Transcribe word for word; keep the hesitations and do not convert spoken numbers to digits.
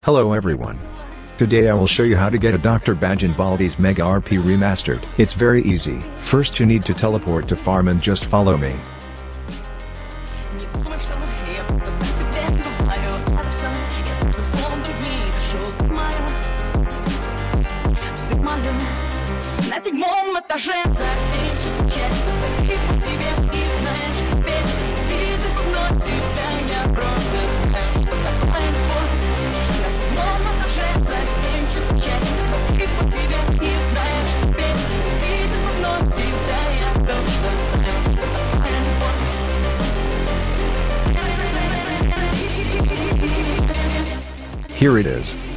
Hello everyone. Today I will show you how to get a doctor badge in Baldi's Mega R P Remastered. It's very easy. First you need to teleport to farm and just follow me. Here it is.